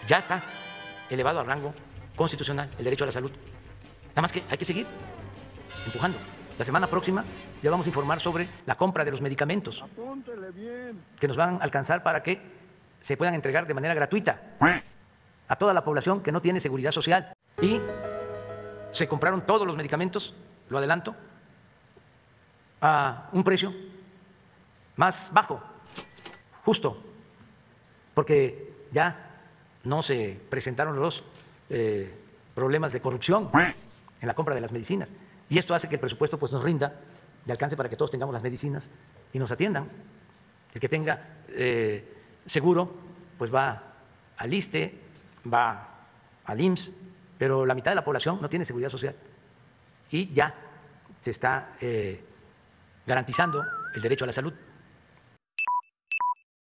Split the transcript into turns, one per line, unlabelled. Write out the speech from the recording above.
ya está elevado al rango constitucional el derecho a la salud. Nada más que hay que seguir empujando. La semana próxima ya vamos a informar sobre la compra de los medicamentos que nos van a alcanzar para que se puedan entregar de manera gratuita a toda la población que no tiene seguridad social. Y se compraron todos los medicamentos, lo adelanto, a un precio más bajo, justo, porque ya no se presentaron los problemas de corrupción en la compra de las medicinas. Y esto hace que el presupuesto pues, nos rinda de alcance para que todos tengamos las medicinas y nos atiendan. El que tenga seguro pues va al ISSSTE, va al IMSS, pero la mitad de la población no tiene seguridad social. Y ya se está garantizando el derecho a la salud.